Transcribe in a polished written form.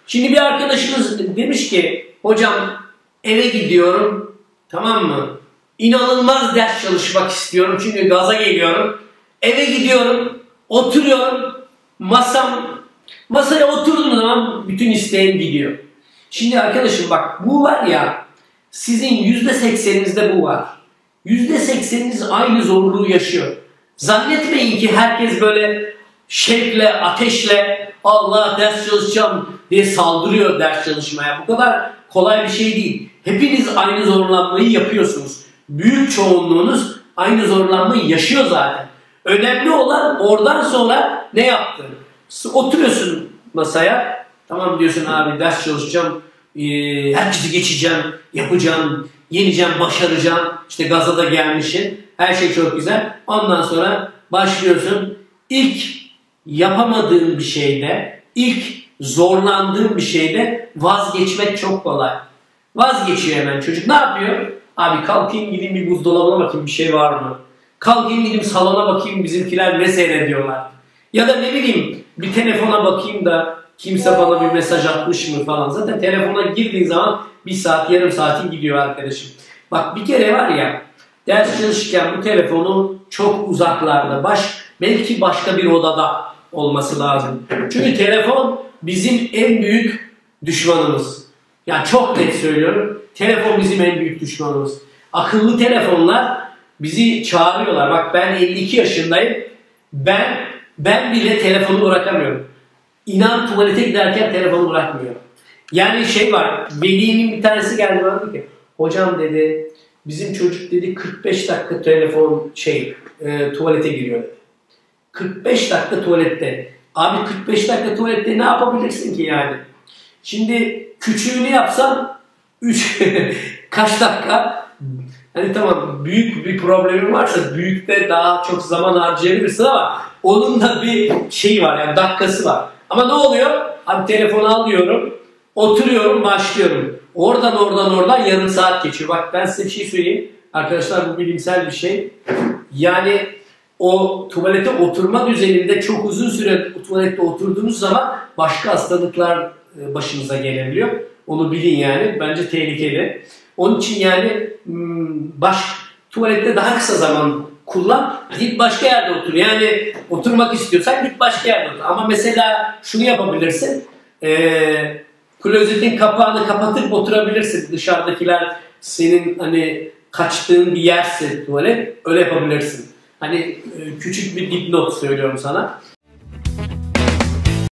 Şimdi bir arkadaşınız demiş ki hocam eve gidiyorum, tamam mı? İnanılmaz ders çalışmak istiyorum çünkü gaza geliyorum. Eve gidiyorum, oturuyorum, masaya oturduğum zaman bütün isteğim gidiyor. Şimdi arkadaşım bak bu var ya, sizin %80'inizde bu var. %80'iniz aynı zorluğu yaşıyor. Zannetmeyin ki herkes böyle şevkle, ateşle Allah ders çalışacağım diye saldırıyor ders çalışmaya. Bu kadar kolay bir şey değil. Hepiniz aynı zorlanmayı yapıyorsunuz. Büyük çoğunluğunuz aynı zorlanmayı yaşıyor zaten. Önemli olan oradan sonra ne yaptın? Oturuyorsun masaya. Tamam diyorsun abi ders çalışacağım. Herkesi geçeceğim, yapacağım, yeneceğim, başaracağım. İşte gaza da gelmişsin. Her şey çok güzel. Ondan sonra başlıyorsun. İlk yapamadığın bir şeyde, ilk zorlandığın bir şeyde vazgeçmek çok kolay. Vazgeçiyor hemen çocuk. Ne yapıyor? Abi kalkayım gideyim bir buzdolabına bakayım bir şey var mı? Kalkayım gideyim salona bakayım bizimkiler ne seyrediyorlar? Ya da ne bileyim bir telefona bakayım da kimse bana bir mesaj atmış mı falan. Zaten telefona girdiğin zaman bir saat, yarım saatin gidiyor arkadaşım. Bak bir kere var ya ders çalışırken bu telefonun çok uzaklarda, belki başka bir odada olması lazım. Çünkü telefon bizim en büyük düşmanımız. Yani çok net söylüyorum. Telefon bizim en büyük düşmanımız. Akıllı telefonlar bizi çağırıyorlar. Bak ben 52 yaşındayım. Ben bile telefonu bırakamıyorum. İnan tuvalete giderken telefonu bırakmıyorum. Yani şey var. Velinin bir tanesi geldi bana dedi ki hocam dedi bizim çocuk dedi 45 dakika tuvalete giriyor dedi. 45 dakika tuvalette. Abi 45 dakika tuvalette ne yapabilirsin ki yani? Şimdi küçüğünü yapsam kaç dakika? Hani tamam büyük bir problemin varsa büyükte daha çok zaman harcayabilirsin ama onun da bir şeyi var yani dakikası var. Ama ne oluyor? Abi telefonu alıyorum, oturuyorum, başlıyorum. Oradan yarım saat geçiyor. Bak ben size bir şey söyleyeyim. Arkadaşlar bu bilimsel bir şey. Yani o tuvalete oturma düzeninde çok uzun süre tuvalette oturduğunuz zaman başka hastalıklar başınıza gelebiliyor. Onu bilin yani. Bence tehlikeli. Onun için yani tuvalette daha kısa zaman kullan. Git başka yerde otur. Yani oturmak istiyorsan git başka yerde otur. Ama mesela şunu yapabilirsin. Klozetin kapağını kapatıp oturabilirsin. Dışarıdakiler senin hani kaçtığın bir yerse tuvalet öyle yapabilirsin. Hani küçük bir dipnot söylüyorum sana.